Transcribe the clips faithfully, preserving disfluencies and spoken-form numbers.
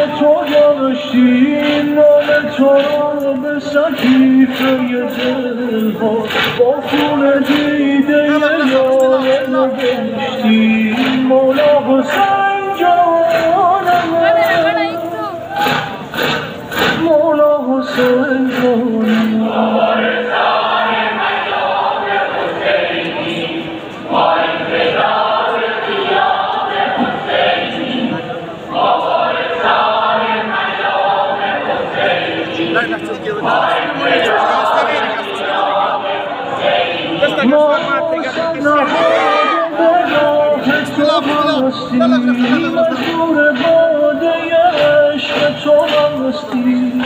تو داشتیم نام تو را به صحیفه دلها با خون دیده یار نوشتیم مولا حسین جانم مولا حسین جانم مجبور باده عشق تو هستی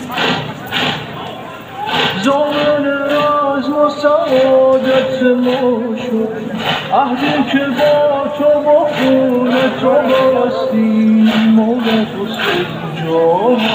زمان رزم و سعادت ما شد عهدی که با تو با خون تو بستی مولا حسین جان